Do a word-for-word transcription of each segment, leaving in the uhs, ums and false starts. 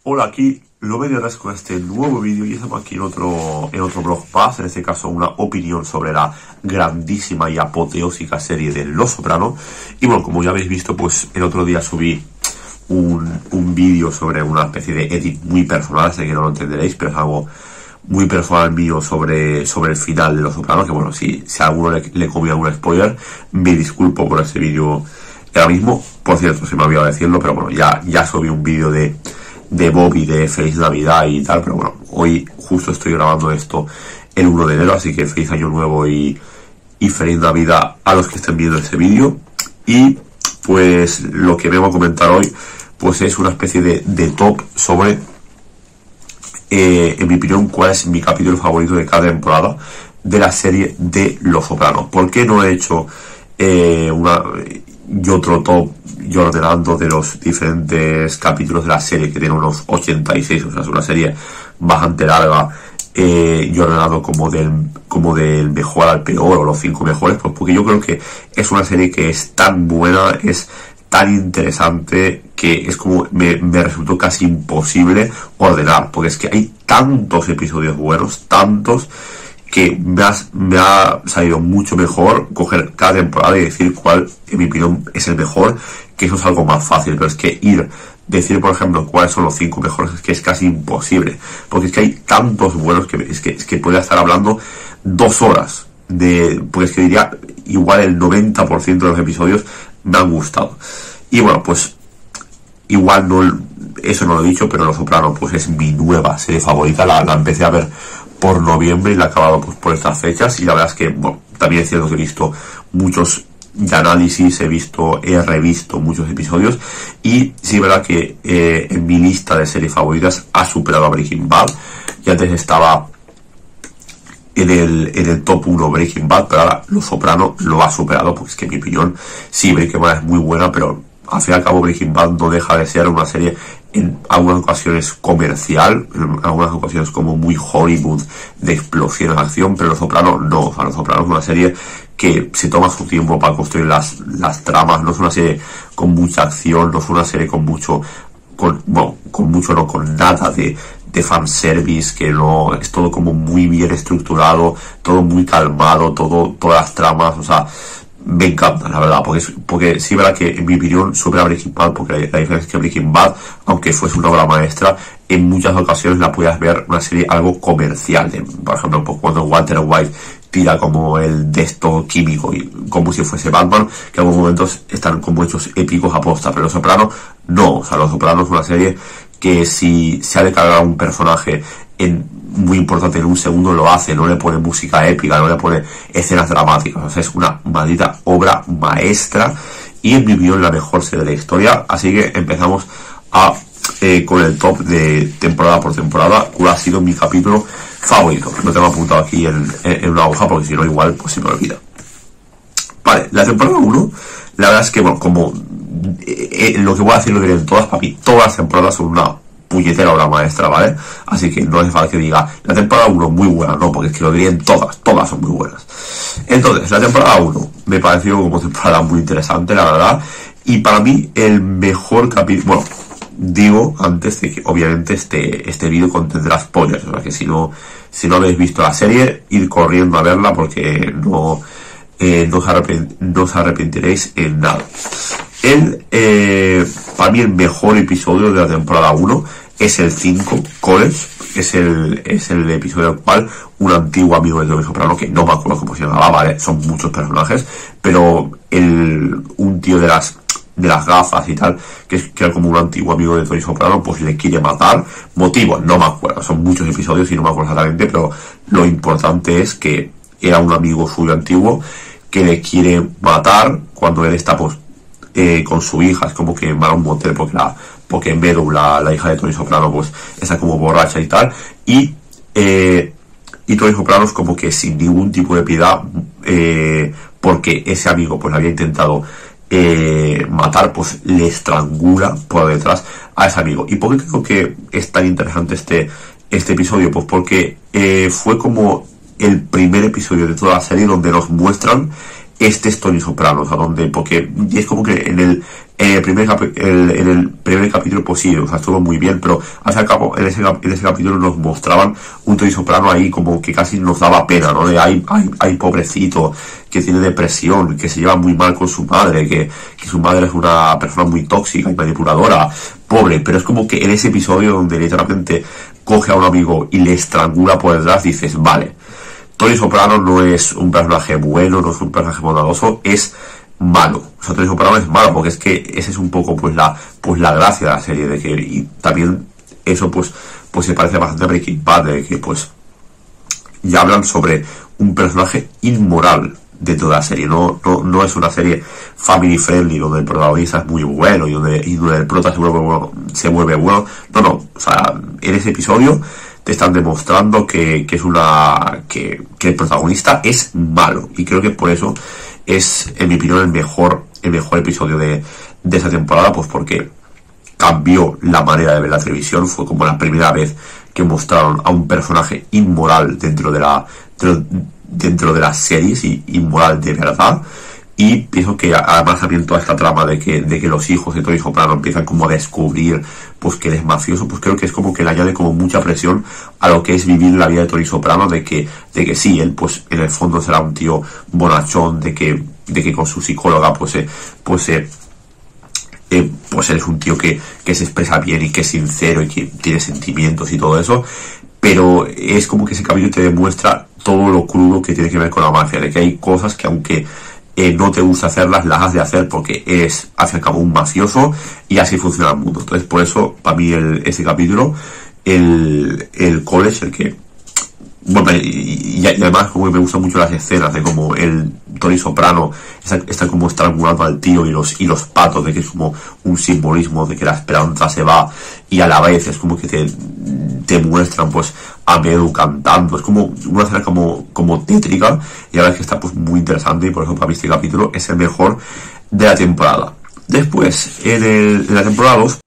Hola, aquí lo verás con este nuevo vídeo y estamos aquí en otro, en otro blog más, en este caso una opinión sobre la grandísima y apoteósica serie de Los Soprano. Y bueno, como ya habéis visto, pues el otro día subí un, un vídeo sobre una especie de edit muy personal, sé que no lo entenderéis, pero es algo muy personal mío sobre, sobre el final de Los Soprano, que bueno, si, si a alguno le, le comí algún spoiler, me disculpo por ese vídeo ahora mismo. Por cierto, se me ha olvidado decirlo, pero bueno, ya, ya subí un vídeo de de Bobby, de Feliz Navidad y tal, pero bueno, hoy justo estoy grabando esto el uno de enero, así que feliz año nuevo y, y feliz Navidad a los que estén viendo este vídeo. Y pues lo que vengo a comentar hoy pues es una especie de, de top sobre eh, en mi opinión cuál es mi capítulo favorito de cada temporada de la serie de Los Sopranos. ¿Por qué no he hecho eh, una y otro top yo ordenando de los diferentes capítulos de la serie, que tiene unos ochenta y seis, o sea, es una serie bastante larga, eh, yo ordenado como del, como del mejor al peor, o los cinco mejores? Pues porque yo creo que es una serie que es tan buena, es tan interesante, que es como, me, me resultó casi imposible ordenar, porque es que hay tantos episodios buenos, tantos, que me, has, me ha salido mucho mejor coger cada temporada y decir cuál, en mi opinión, es el mejor, que eso es algo más fácil, pero es que ir, decir por ejemplo cuáles son los cinco mejores, es que es casi imposible, porque es que hay tantos buenos que es que, es que podría estar hablando dos horas de, porque es que diría, igual el noventa por ciento de los episodios me han gustado. Y bueno, pues igual no, eso no lo he dicho, pero Los Soprano pues es mi nueva serie favorita, la, la empecé a ver por noviembre y la he acabado pues por estas fechas, y la verdad es que, bueno, también es cierto que he visto muchos de análisis, he visto, he revisto muchos episodios, y sí es verdad que eh, en mi lista de series favoritas ha superado a Breaking Bad, y antes estaba en el, en el top uno Breaking Bad, pero ahora Los Soprano lo ha superado, porque es que en mi opinión, sí, Breaking Bad es muy buena, pero al fin y al cabo Breaking Bad no deja de ser una serie en algunas ocasiones comercial, en algunas ocasiones como muy Hollywood, de explosiones de acción, pero Los Soprano no. O sea, Los Soprano es una serie que se toma su tiempo para construir las, las tramas, no es una serie con mucha acción, no es una serie con mucho, con, bueno, con mucho no, con nada de, de fanservice, que no, es todo como muy bien estructurado, todo muy calmado, todo, todas las tramas, o sea, me encanta, la verdad, porque, porque sí, verdad que en mi opinión supera Breaking Bad, porque la, la diferencia es que Breaking Bad, aunque fuese una obra maestra, en muchas ocasiones la podías ver una serie algo comercial, de, por ejemplo, pues cuando Walter White tira como el de esto químico, y como si fuese Batman, que en algunos momentos están como hechos épicos a posta, pero Los Sopranos no. O sea, Los Sopranos es una serie que si se ha de cargar a un personaje en muy importante en un segundo lo hace, no le pone música épica, no le pone escenas dramáticas, o sea, es una maldita obra maestra, y en mi opinión la mejor serie de la historia. Así que empezamos a eh, con el top de temporada por temporada, cuál ha sido mi capítulo favorito. Lo tengo apuntado aquí en, en, en una hoja, porque si no igual pues se me olvida. Vale, la temporada uno, la verdad es que, bueno, como eh, eh, lo que voy a decir lo diré en todas, papi, todas las temporadas son una puñetera obra maestra, ¿vale? Así que no hace falta que diga la temporada uno muy buena, no, porque es que lo diría en todas, todas son muy buenas. Entonces, la temporada uno me pareció como temporada muy interesante, la verdad, y para mí el mejor capítulo, bueno, digo antes de que obviamente este, este vídeo contendrá spoilers, o sea que si no, si no habéis visto la serie, ir corriendo a verla, porque no, eh, no, os, arrepent, no os arrepentiréis en nada. El, eh, para mí el mejor episodio de la temporada uno es el cinco, College, es el, es el episodio del cual un antiguo amigo de Tony Soprano, que no me acuerdo cómo se llamaba, vale, son muchos personajes, pero el, un tío de las, de las gafas y tal, que es que era como un antiguo amigo de Tony Soprano, pues le quiere matar. Motivo, no me acuerdo, son muchos episodios y no me acuerdo exactamente, pero lo importante es que era un amigo suyo antiguo que le quiere matar cuando él está pues Eh, con su hija. Es como que van a un motel porque la porque Meadow, la, la hija de Tony Soprano, pues está como borracha y tal, y eh, y Tony Soprano es como que sin ningún tipo de piedad, eh, porque ese amigo pues había intentado eh, matar, pues le estrangula por detrás a ese amigo. ¿Y por qué creo que es tan interesante este este episodio? Pues porque eh, fue como el primer episodio de toda la serie donde nos muestran este es Tony Soprano, o sea, donde, porque es como que en el, en el primer capi- el, en el primer capítulo, pues sí, o sea, estuvo muy bien, pero al fin y al cabo, en ese, cap- en ese capítulo nos mostraban un Tony Soprano ahí como que casi nos daba pena, ¿no? De ay, ay, ay, pobrecito, que tiene depresión, que se lleva muy mal con su madre, que, que su madre es una persona muy tóxica y manipuladora, pobre, pero es como que en ese episodio donde literalmente coge a un amigo y le estrangula por detrás, dices, vale, Tony Soprano no es un personaje bueno, no es un personaje bondadoso, es malo. O sea, Tony Soprano es malo, porque es que ese es un poco pues la pues la gracia de la serie, de que y también eso pues pues se parece bastante a Breaking Bad, de que pues ya hablan sobre un personaje inmoral dentro de la serie. No, no, no es una serie family friendly donde el protagonista es muy bueno y donde, y donde el prota se vuelve bueno, se vuelve bueno. No, no. O sea, en ese episodio te están demostrando que, que es una que, que el protagonista es malo, y creo que por eso es, en mi opinión, el mejor el mejor episodio de, de esa temporada, pues porque cambió la manera de ver la televisión. Fue como la primera vez que mostraron a un personaje inmoral dentro de la dentro, dentro de las series, y inmoral de verdad. Y pienso que además también toda esta trama de que, de que los hijos de Tony Soprano empiezan como a descubrir pues que él es mafioso, pues creo que es como que le añade como mucha presión a lo que es vivir la vida de Tony Soprano, de que, de que sí, él pues en el fondo será un tío bonachón, de que, de que con su psicóloga pues eh, pues eh, eh, pues él es un tío que, que se expresa bien y que es sincero y que tiene sentimientos y todo eso, pero es como que ese capítulo te demuestra todo lo crudo que tiene que ver con la mafia, de que hay cosas que aunque eh, no te gusta hacerlas, las has de hacer porque eres, al fin y al cabo, un mafioso, y así funciona el mundo. Entonces, por eso, para mí, el, ese capítulo, el, el college, el que... Bueno, y, y además como que me gustan mucho las escenas de como el Tony Soprano está, está como estrangulando al tío, y los, y los patos, de que es como un simbolismo de que la esperanza se va, y a la vez es como que te, te muestran pues a Medu cantando. Es como una escena como, como tétrica, y a la vez que está pues muy interesante, y por eso para mí este capítulo es el mejor de la temporada. Después, en, el, en la temporada dos,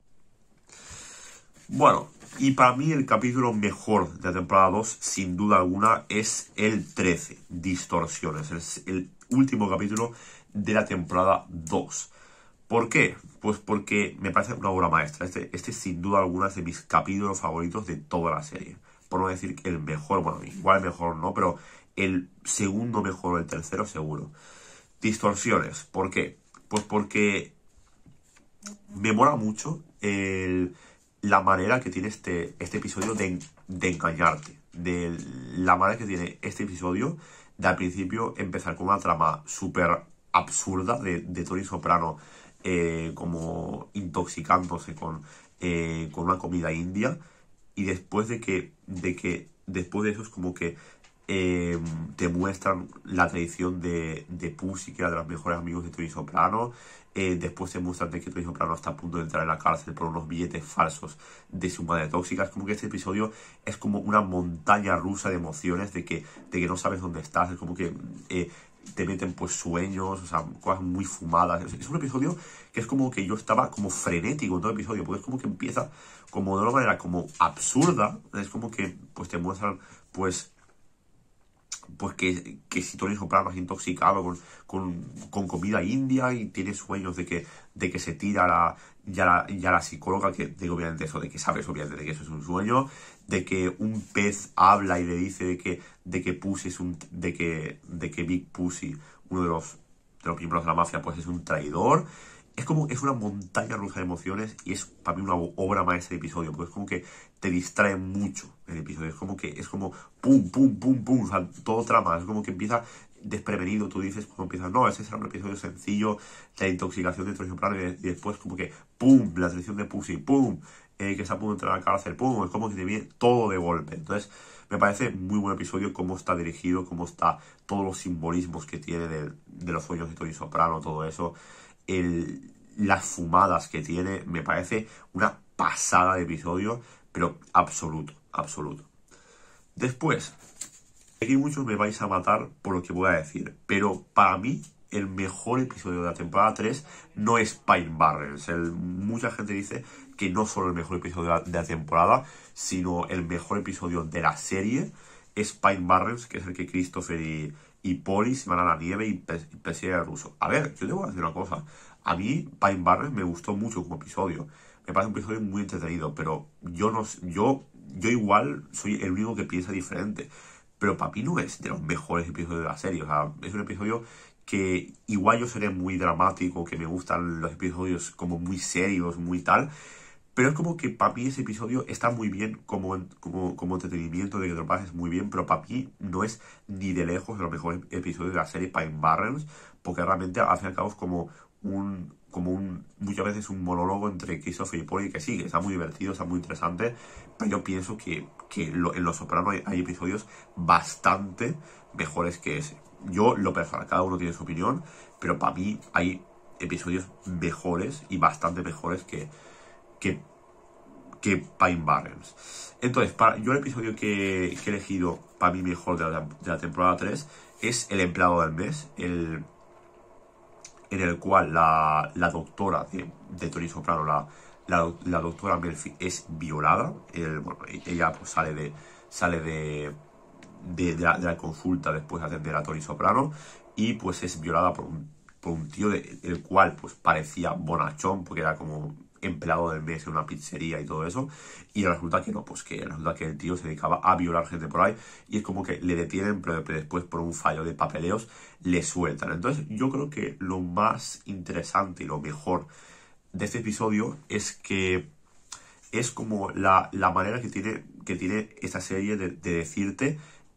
bueno, y para mí el capítulo mejor de la temporada dos, sin duda alguna, es el trece, Distorsiones. Es el último capítulo de la temporada dos. ¿Por qué? Pues porque me parece una obra maestra. Este, este sin duda alguna es de mis capítulos favoritos de toda la serie. Por no decir el mejor, bueno, igual el mejor no, pero el segundo mejor o el tercero seguro. Distorsiones. ¿Por qué? Pues porque me mola mucho el... la manera que tiene este, este episodio de, de engañarte, de la manera que tiene este episodio de al principio empezar con una trama súper absurda de, de Tony Soprano eh, como intoxicándose con, eh, con una comida india, y después de que, de que después de eso es como que eh, te muestran la traición de, de Pussy, que era de los mejores amigos de Tony Soprano. Eh, después se muestran de que Tony Soprano está a punto de entrar en la cárcel por unos billetes falsos de su madre tóxica. Es como que este episodio es como una montaña rusa de emociones, de que, de que no sabes dónde estás. Es como que eh, te meten pues sueños, o sea, cosas muy fumadas. Es, es un episodio que es como que yo estaba como frenético en todo el episodio, porque es como que empieza como de una manera como absurda. Es como que pues te muestran pues pues que, que si Tony Soprano es intoxicado con, con, con comida india y tiene sueños de que, de que se tira la, ya, la, ya la psicóloga, que digo obviamente eso, de que sabes obviamente de que eso es un sueño, de que un pez habla y le dice de que, de que Pussy es un, de que, de que Big Pussy, uno de los, de los miembros de la mafia, pues es un traidor. Es como, es una montaña rusa de emociones, y es para mí una obra maestra de episodio, porque es como que te distrae mucho el episodio. Es como que, es como pum, pum, pum, pum, o sea, todo trama. Es como que empieza desprevenido. Tú dices cuando empiezas, no, ese será un episodio sencillo, la intoxicación de Tony Soprano, y, y después como que pum, la traición de Pussy, pum, eh, que está a punto de entrar a la cárcel, pum, es como que te viene todo de golpe. Entonces, me parece muy buen episodio, cómo está dirigido, cómo está todos los simbolismos que tiene de, de los sueños de Tony Soprano, todo eso. El, las fumadas que tiene, me parece una pasada de episodio, pero absoluto, absoluto. Después, aquí muchos me vais a matar por lo que voy a decir, pero para mí el mejor episodio de la temporada tres no es Pine Barrens. El, mucha gente dice que no solo el mejor episodio de la, de la temporada, sino el mejor episodio de la serie es Pine Barrens, que es el que Christopher y, y Polly se van a la nieve y persiguen al ruso. A ver, yo debo decir una cosa. A mí, Pine Barrens me gustó mucho como episodio. Me parece un episodio muy entretenido, pero yo no yo, yo igual soy el único que piensa diferente. Pero para mí no es de los mejores episodios de la serie. O sea, es un episodio que igual yo seré muy dramático, que me gustan los episodios como muy serios, muy tal. Pero es como que para mí ese episodio está muy bien como, como, como entretenimiento, de que te lo pases muy bien, pero para mí no es ni de lejos de los mejores episodios de la serie Pine Barrens, porque realmente al fin y al cabo es como un, como un, muchas veces un monólogo entre Christopher y Polly, que sí, que está muy divertido, está muy interesante, pero yo pienso que, que lo, en Los Sopranos hay, hay episodios bastante mejores que ese. Yo, lo personal, cada uno tiene su opinión, pero para mí hay episodios mejores y bastante mejores que que, que Pine Barrens. Entonces, para, yo el episodio que, que he elegido para mí mejor de la, de la temporada tres es el empleado del mes, el, en el cual la, la doctora de, de Tony Soprano, la, la, la doctora Melfi, es violada. El, bueno, ella pues sale de sale de, de, de, la, de la consulta después de atender a Tony Soprano y pues es violada por un, por un tío de, el cual pues parecía bonachón, porque era como empleado del mes en una pizzería y todo eso, y resulta que no, pues que resulta que el tío se dedicaba a violar gente por ahí, y es como que le detienen, pero después por un fallo de papeleos le sueltan. Entonces yo creo que lo más interesante y lo mejor de este episodio es que es como la, la manera que tiene, que tiene esta serie de, de decirte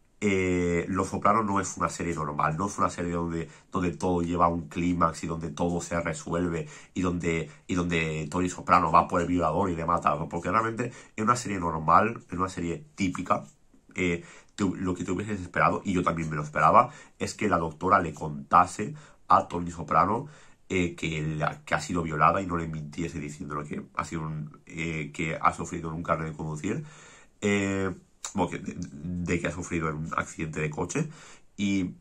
Eh, Los Sopranos no es una serie normal, no es una serie donde, donde todo lleva un clímax y donde todo se resuelve y donde, y donde Tony Soprano va por el violador y le mata, porque realmente en una serie normal, en una serie típica, eh, tú, lo que te hubieses esperado, y yo también me lo esperaba, es que la doctora le contase a Tony Soprano eh, que, la, que ha sido violada y no le mintiese diciéndole que ha, sido un, eh, que ha sufrido en un carnet de conducir. Eh, Bueno, que, de, de que ha sufrido en un accidente de coche y,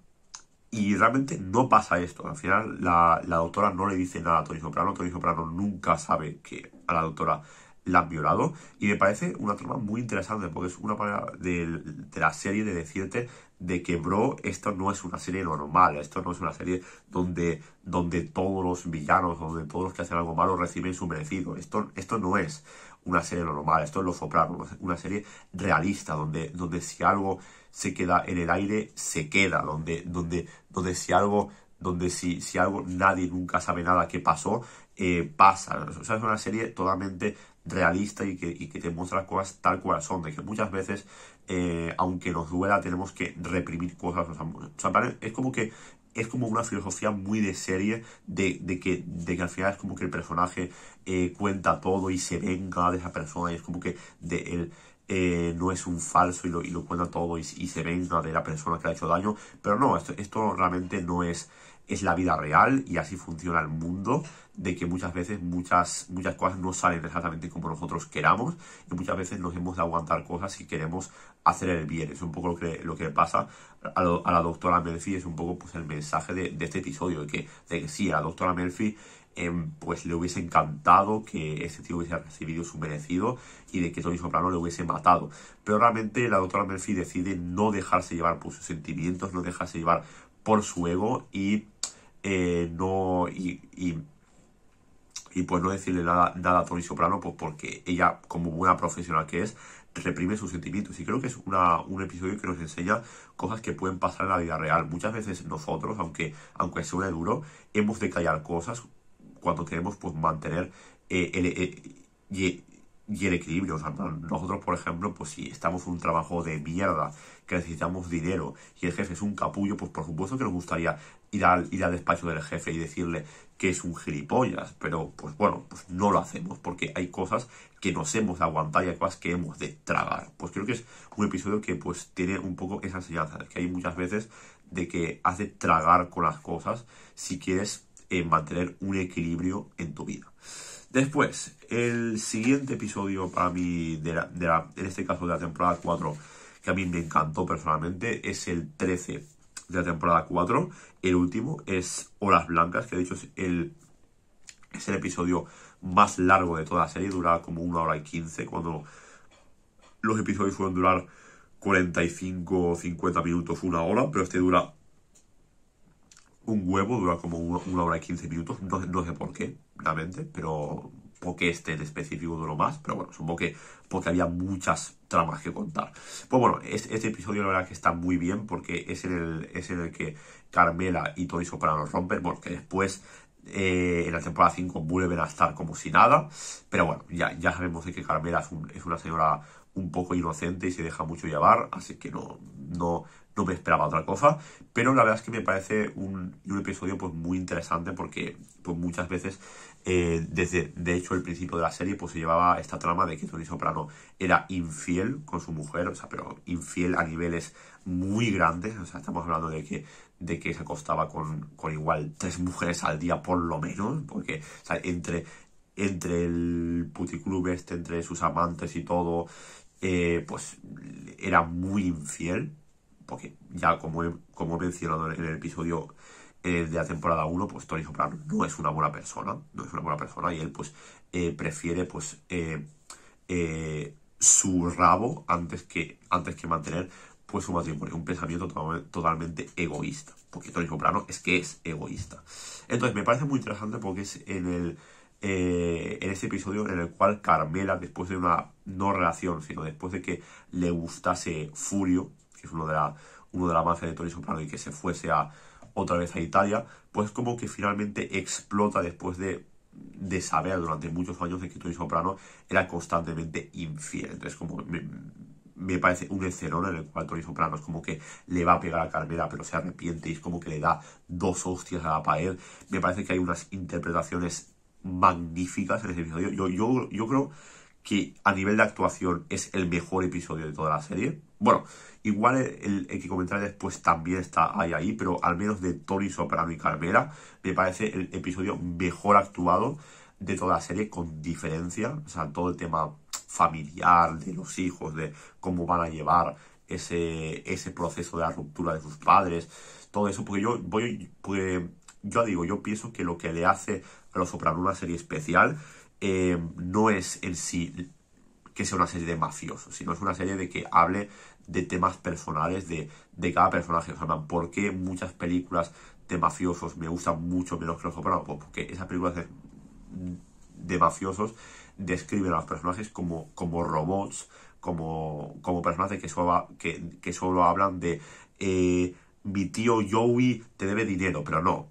y realmente no pasa esto. Al final la, la doctora no le dice nada a Tony Soprano. Tony Soprano nunca sabe que a la doctora la han violado y me parece una trama muy interesante porque es una manera de, de la serie de decirte de que, bro, esto no es una serie normal, esto no es una serie donde, donde todos los villanos, donde todos los que hacen algo malo reciben su merecido. Esto, esto no es una serie normal, esto es Los Sopranos, una serie realista, donde, donde si algo se queda en el aire, se queda, donde, donde, donde si algo, donde si, si algo nadie nunca sabe nada que pasó, eh, pasa. O sea, es una serie totalmente realista y que, y que te muestra las cosas tal cual son, de que muchas veces, eh, aunque nos duela, tenemos que reprimir cosas. O sea, o sea, es como que es como una filosofía muy de serie de, de, que, de que al final es como que el personaje eh, cuenta todo y se venga de esa persona y es como que de él eh, no es un falso y lo, y lo cuenta todo y, y se venga de la persona que le ha hecho daño. Pero no, esto, esto realmente no es, es la vida real y así funciona el mundo, de que muchas veces muchas, muchas cosas no salen exactamente como nosotros queramos y muchas veces nos hemos de aguantar cosas si queremos hacer el bien. Es un poco lo que, lo que pasa a, lo, a la doctora Melfi, es un poco pues el mensaje de, de este episodio, de que, de que sí, a la doctora Melfi eh, pues le hubiese encantado que ese tío hubiese recibido su merecido y de que Tony Soprano le hubiese matado, pero realmente la doctora Melfi decide no dejarse llevar por sus sentimientos, no dejarse llevar por su ego y eh, no y, y y pues no decirle nada, nada a Tony Soprano, pues porque ella, como buena profesional que es, reprime sus sentimientos. Y creo que es una, un episodio que nos enseña cosas que pueden pasar en la vida real. Muchas veces nosotros, aunque, aunque suene duro, hemos de callar cosas cuando queremos pues mantener eh, el, el, el, y el equilibrio. O sea, nosotros, por ejemplo, pues si estamos en un trabajo de mierda, que necesitamos dinero y el jefe es un capullo, pues por supuesto que nos gustaría ir al, ir al despacho del jefe y decirle que es un gilipollas, pero pues bueno, pues no lo hacemos porque hay cosas que nos hemos de aguantar y hay cosas que hemos de tragar. Pues creo que es un episodio que pues tiene un poco esa enseñanza, que hay muchas veces de que has de tragar con las cosas si quieres eh, mantener un equilibrio en tu vida. Después, el siguiente episodio para mí, de la, de la, en este caso de la temporada cuatro, que a mí me encantó personalmente, es el trece de la temporada cuatro. El último es Horas Blancas, que de hecho es el, es el episodio más largo de toda la serie, dura como una hora y quince, cuando los episodios suelen durar cuarenta y cinco o cincuenta minutos, una hora, pero este dura un huevo, dura como una, una hora y quince minutos, no, no sé por qué, realmente, pero porque este en específico duró más, pero bueno, supongo que porque había muchas tramas que contar. Pues bueno, es, este episodio la verdad que está muy bien porque es en el, es en el que Carmela y Tony Soprano rompen, porque después eh, en la temporada cinco vuelven a estar como si nada, pero bueno, ya, ya sabemos de que Carmela es, un, es una señora un poco inocente y se deja mucho llevar, así que no, no, no me esperaba otra cosa, pero la verdad es que me parece un, un episodio pues muy interesante porque pues muchas veces eh, desde de hecho el principio de la serie pues se llevaba esta trama de que Tony Soprano era infiel con su mujer, o sea, pero infiel a niveles muy grandes, o sea, estamos hablando de que de que se acostaba con, con igual tres mujeres al día por lo menos, porque o sea, entre entre el puticlub este, entre sus amantes y todo, eh, pues era muy infiel, porque ya como he, como he mencionado en el episodio eh, de la temporada uno, pues Tony Soprano no es una buena persona, no es una buena persona y él pues eh, prefiere pues eh, eh, su rabo antes que, antes que mantener pues su matrimonio, un pensamiento to totalmente egoísta, porque Tony Soprano es que es egoísta. Entonces me parece muy interesante porque es en el eh, en este episodio en el cual Carmela, después de una no relación, sino después de que le gustase Furio, que es uno de la, uno de la mafia de Tony Soprano y que se fuese a otra vez a Italia, pues como que finalmente explota después de, de saber durante muchos años de que Tony Soprano era constantemente infiel. Entonces como me, me parece un escenón en el cual Tony Soprano es como que le va a pegar a Carmela pero se arrepiente y es como que le da dos hostias a la pared. Me parece que hay unas interpretaciones magníficas en ese episodio. Yo, yo, yo creo que a nivel de actuación es el mejor episodio de toda la serie. Bueno, igual el, el que comentaré después también está ahí, ahí, pero al menos de Tony Soprano y Carmela me parece el episodio mejor actuado de toda la serie con diferencia. O sea, todo el tema familiar de los hijos, de cómo van a llevar ese, ese proceso de la ruptura de sus padres, todo eso, porque yo voy, pues, yo digo, yo pienso que lo que le hace a Los Soprano una serie especial eh, no es en sí que sea una serie de mafiosos, sino es una serie de que hable de temas personales de, de cada personaje. O sea, ¿por qué muchas películas de mafiosos me gustan mucho menos que Los Soprano? Pues porque esas películas de, de mafiosos describen a los personajes como, como robots, como, como personajes que solo, que, que solo hablan de eh, mi tío Joey te debe dinero, pero no.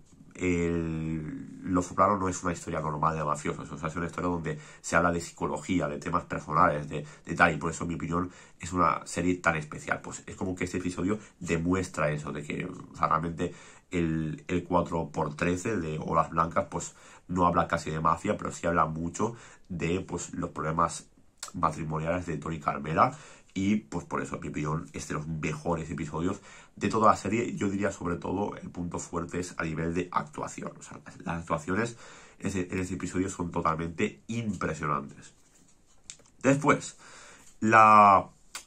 El, Los Soprano no es una historia normal de mafiosos, o sea, es una historia donde se habla de psicología, de temas personales, de, de tal, y por eso, en mi opinión, es una serie tan especial. Pues es como que este episodio demuestra eso, de que, o sea, realmente el, el cuatro por trece de Olas Blancas, pues no habla casi de mafia, pero sí habla mucho de, pues, los problemas matrimoniales de Tony Carmela. Y pues por eso, en mi opinión, es de los mejores episodios de toda la serie. Yo diría sobre todo el punto fuerte es a nivel de actuación. O sea, las actuaciones en ese, en ese episodio son totalmente impresionantes. Después, la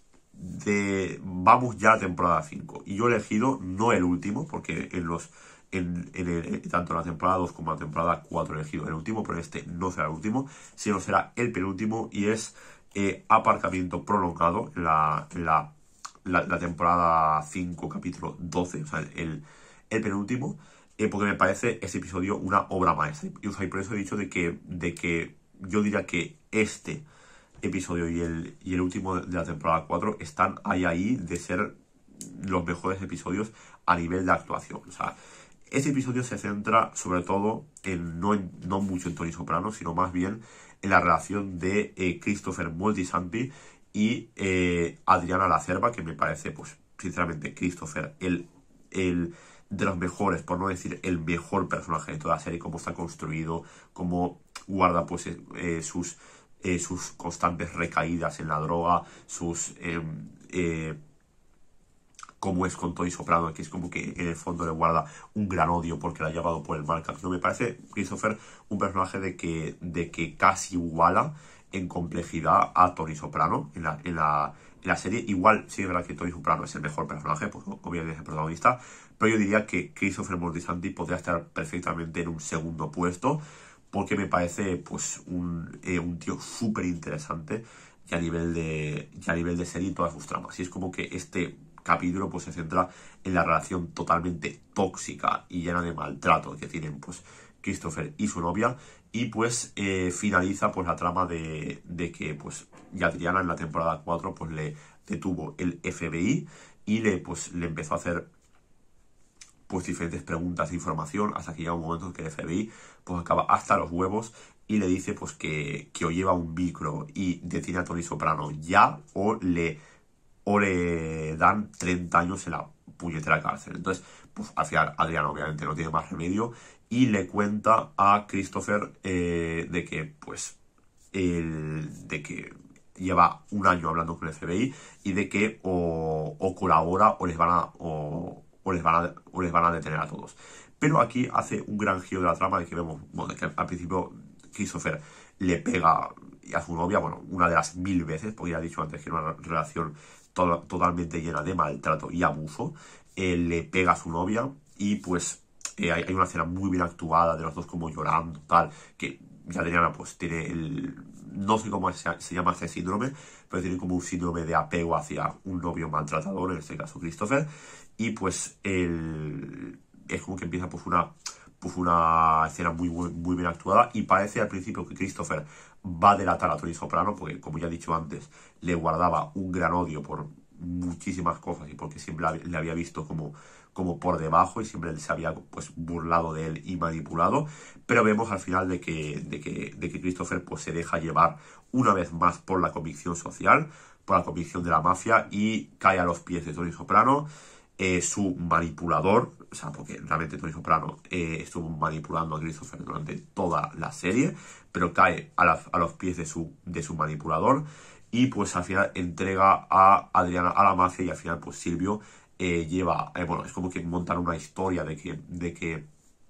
de vamos ya a temporada cinco. Y yo he elegido no el último, porque en los en, en el, tanto en la temporada dos como en la temporada cuatro he elegido el último, pero este no será el último, sino será el penúltimo y es Eh, aparcamiento prolongado en la, en la, la, la temporada cinco, capítulo doce, o sea, el, el penúltimo, eh, porque me parece ese episodio una obra maestra. Y, o sea, y por eso he dicho de que, de que yo diría que este episodio y el, y el último de la temporada cuatro están ahí, ahí de ser los mejores episodios a nivel de actuación. O sea, ese episodio se centra sobre todo en no, en, no mucho en Tony Soprano, sino más bien en la relación de eh, Christopher Moltisanti y eh, Adriana Lacerba, que me parece, pues, sinceramente, Christopher, el, el de los mejores, por no decir el mejor personaje de toda la serie, cómo está construido, cómo guarda, pues, eh, sus, eh, sus constantes recaídas en la droga, sus... Eh, eh, como es con Tony Soprano, que es como que en el fondo le guarda un gran odio porque la ha llevado por el mal camino. Me parece Christopher un personaje de que, de que casi iguala en complejidad a Tony Soprano en la, en la, en la serie. Igual sí es verdad que Tony Soprano es el mejor personaje, pues obviamente es el protagonista, pero yo diría que Christopher Moltisanti podría estar perfectamente en un segundo puesto, porque me parece pues un, eh, un tío súper interesante y a nivel de y a nivel de serie y todas sus tramas. Y es como que este capítulo pues se centra en la relación totalmente tóxica y llena de maltrato que tienen pues Christopher y su novia, y pues eh, finaliza pues la trama de, de que pues Adriana en la temporada cuatro pues le detuvo el F B I y le pues le empezó a hacer pues diferentes preguntas de información hasta que llega un momento en que el F B I pues acaba hasta los huevos y le dice pues que, que o lleva un micro y detiene a Tony Soprano ya o le o le dan treinta años en la puñetera cárcel. Entonces, pues al final Adriana obviamente no tiene más remedio y le cuenta a Christopher eh, de que pues el, de que lleva un año hablando con el F B I y de que o, o colabora o les van a o, o les van a o les van a detener a todos. Pero aquí hace un gran giro de la trama de que vemos, bueno, de que al principio Christopher le pega a su novia, bueno, una de las mil veces, porque ya he dicho antes que era una relación to totalmente llena de maltrato y abuso. Eh, le pega a su novia y pues eh, hay, hay una escena muy bien actuada de los dos como llorando, tal, que Adriana pues tiene el... no sé cómo se, se llama este síndrome, pero tiene como un síndrome de apego hacia un novio maltratador, en este caso Christopher, y pues el, es como que empieza pues una... pues una escena muy, muy, muy bien actuada y parece al principio que Christopher va a delatar a Tony Soprano porque, como ya he dicho antes, le guardaba un gran odio por muchísimas cosas y porque siempre le había visto como, como por debajo y siempre se había pues burlado de él y manipulado, pero vemos al final de que, de que, de que Christopher pues se deja llevar una vez más por la convicción social, por la convicción de la mafia y cae a los pies de Tony Soprano. Eh, su manipulador, o sea, porque realmente Tony Soprano eh, estuvo manipulando a Christopher durante toda la serie, pero cae a, la, a los pies de su, de su manipulador y pues al final entrega a Adriana a la mafia y al final pues Silvio eh, lleva, eh, bueno, es como que montan una historia de que, de que,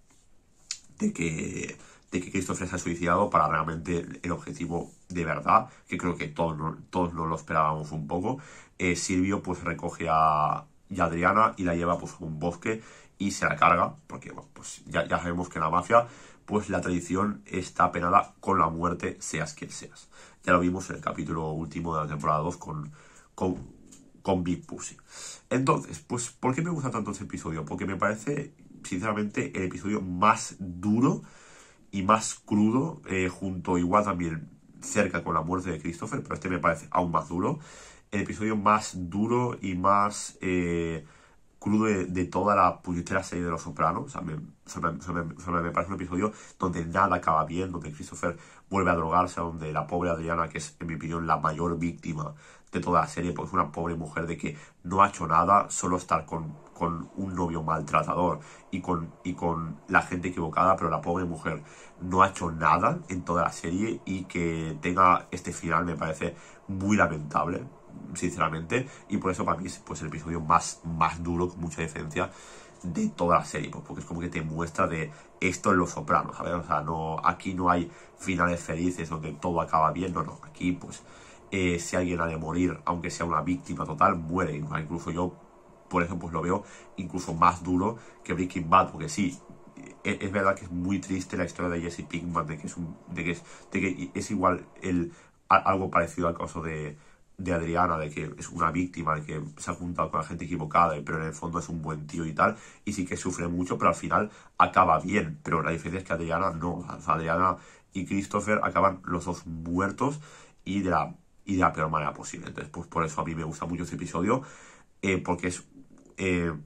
de que, de que Christopher se ha suicidado para realmente el objetivo de verdad, que creo que todos, todos nos lo esperábamos un poco. Eh, Silvio pues recoge a y Adriana y la lleva pues a un bosque y se la carga, porque bueno, pues ya, ya sabemos que en la mafia pues la tradición está penada con la muerte, seas quien seas. Ya lo vimos en el capítulo último de la temporada dos con, con, con Big Pussy. Entonces, pues, ¿por qué me gusta tanto este episodio? Porque me parece, sinceramente, el episodio más duro y más crudo, eh, junto igual también cerca con la muerte de Christopher, pero este me parece aún más duro. El episodio más duro y más eh, crudo de, de toda la puñetera serie de Los Sopranos. O sea, me, o sea, me, o sea, me, o sea, me parece un episodio donde nada acaba bien, donde Christopher vuelve a drogarse, donde la pobre Adriana, que es en mi opinión la mayor víctima de toda la serie, porque es una pobre mujer de que no ha hecho nada, solo estar con, con un novio maltratador y con, y con la gente equivocada, pero la pobre mujer no ha hecho nada en toda la serie y que tenga este final me parece muy lamentable, sinceramente, y por eso para mí es pues el episodio más, más duro, con mucha diferencia, de toda la serie, pues, porque es como que te muestra de esto en Los Sopranos, ¿sabes? O sea, no, aquí no hay finales felices donde todo acaba bien, no, no, aquí pues eh, si alguien ha de morir, aunque sea una víctima total, muere, incluso yo por eso pues lo veo incluso más duro que Breaking Bad, porque sí, es, es verdad que es muy triste la historia de Jesse Pinkman, de que es, un, de que es, de que es igual el, algo parecido al caso de de Adriana, de que es una víctima, de que se ha juntado con la gente equivocada, pero en el fondo es un buen tío y tal, y sí que sufre mucho, pero al final acaba bien. Pero la diferencia es que Adriana no, o sea, Adriana y Christopher acaban los dos muertos y de la, y de la peor manera posible. Entonces, pues por eso a mí me gusta mucho este episodio, eh, porque es eh,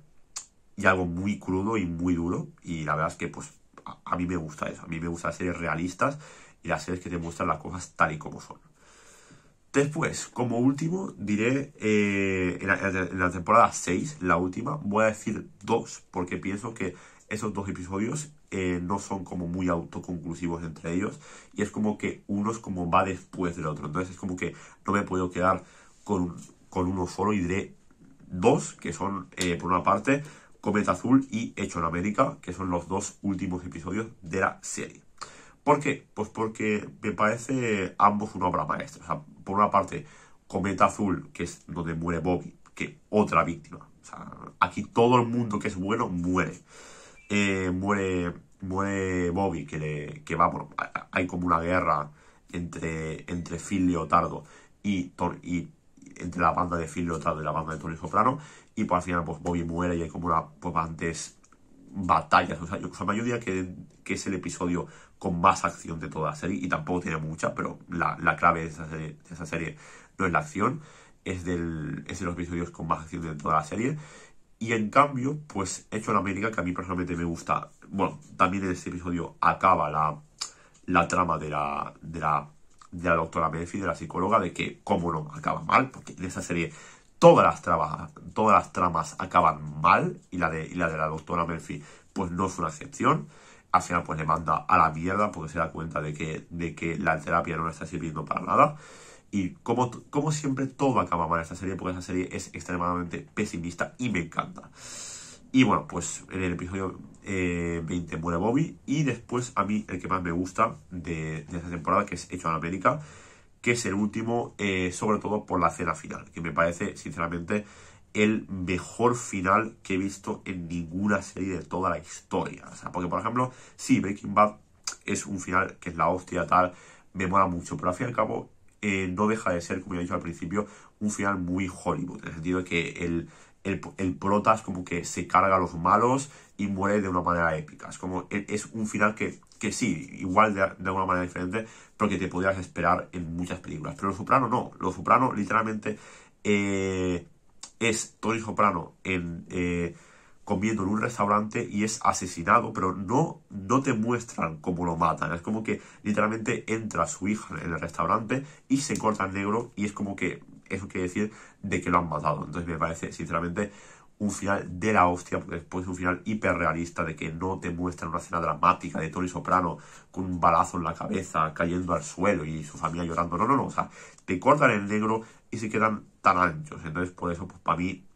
y algo muy crudo y muy duro, y la verdad es que pues a, a mí me gusta eso, a mí me gustan las series realistas y las series que te muestran las cosas tal y como son. Después, como último, diré eh, en, la, en la temporada seis, la última, voy a decir dos, porque pienso que esos dos episodios eh, no son como muy autoconclusivos entre ellos, y es como que uno es como va después del otro, entonces es como que no me puedo quedar con, con uno solo y diré dos, que son, eh, por una parte, Cometa Azul y Hecho en América, que son los dos últimos episodios de la serie. ¿Por qué? Pues porque me parece ambos una obra maestra. O sea, por una parte, Cometa Azul, que es donde muere Bobby, que otra víctima. O sea, aquí todo el mundo que es bueno muere. Eh, muere muere Bobby, que, le, que va, bueno, hay como una guerra entre, entre Phil Leotardo y, Tor, y entre la banda de Phil Lotado y la banda de Tony Soprano, y pues al final pues Bobby muere y hay como una, pues antes batallas, o sea, yo, o sea, yo diría que, que es el episodio con más acción de toda la serie, y tampoco tiene mucha, pero la, la clave de esa, serie, de esa serie no es la acción, es, del, es de los episodios con más acción de toda la serie. Y en cambio, pues Hecho en América, que a mí personalmente me gusta, bueno, también en este episodio acaba la, la trama de la, de la de la doctora Melfi, de la psicóloga, de que, cómo no, acaba mal, porque en esa serie todas las tramas, todas las tramas acaban mal, y la de, y la de la doctora Melfi pues no es una excepción. Al final pues le manda a la mierda porque se da cuenta de que, de que la terapia no le está sirviendo para nada. Y como, como siempre todo acaba mal en esta serie, porque esa serie es extremadamente pesimista y me encanta. Y bueno, pues en el episodio eh, veinte muere Bobby, y después a mí el que más me gusta de, de esta temporada, que es Hecho en América, que es el último, eh, sobre todo por la escena final, que me parece sinceramente el mejor final que he visto en ninguna serie de toda la historia. O sea, porque por ejemplo, sí, Breaking Bad es un final que es la hostia, tal, me mola mucho, pero al fin y al cabo eh, no deja de ser, como ya he dicho al principio, un final muy Hollywood, en el sentido de que el El, el prota es como que se carga a los malos y muere de una manera épica. Es como, es un final que, que sí, igual de, de alguna manera diferente, pero que te podrías esperar en muchas películas. Pero Los Soprano no. Los Soprano literalmente eh, es Tony Soprano en, eh, comiendo en un restaurante y es asesinado, pero no, no te muestran cómo lo matan. Es como que literalmente entra su hija en el restaurante y se corta en negro, y es como que eso quiere decir de que lo han matado. Entonces me parece sinceramente un final de la hostia, porque después es un final hiperrealista, de que no te muestran una escena dramática de Tony Soprano con un balazo en la cabeza cayendo al suelo y su familia llorando. No, no, no, o sea, te cortan en negro y se quedan tan anchos. Entonces por eso, pues para mí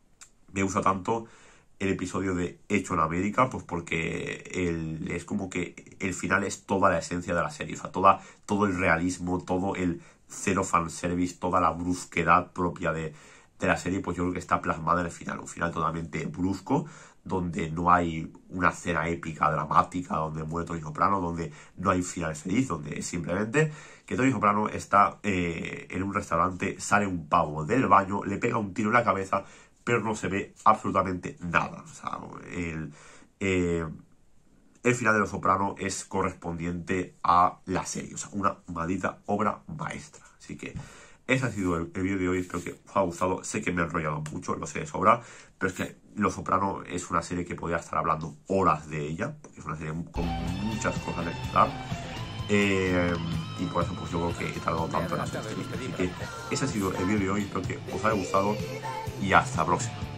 me gusta tanto el episodio de Hecho en América, pues porque el, es como que el final es toda la esencia de la serie, o sea, toda, todo el realismo, todo el cero fanservice, toda la brusquedad propia de, de la serie, pues yo creo que está plasmada en el final. Un final totalmente brusco, donde no hay una escena épica, dramática, donde muere Tony Soprano, donde no hay final feliz, donde es simplemente que Tony Soprano está eh, en un restaurante, sale un pavo del baño, le pega un tiro en la cabeza, pero no se ve absolutamente nada. O sea, el... Eh, El final de Los Soprano es correspondiente a la serie, o sea, una maldita obra maestra. Así que ese ha sido el, el vídeo de hoy, espero que os haya gustado. Sé que me he enrollado mucho, lo sé de sobra, pero es que Los Soprano es una serie que podría estar hablando horas de ella, porque es una serie con muchas cosas de contar. Eh, y por eso pues yo creo que he tardado tanto en hacer este vídeo. Así que ese ha sido el vídeo de hoy, espero que os haya gustado y hasta la próxima.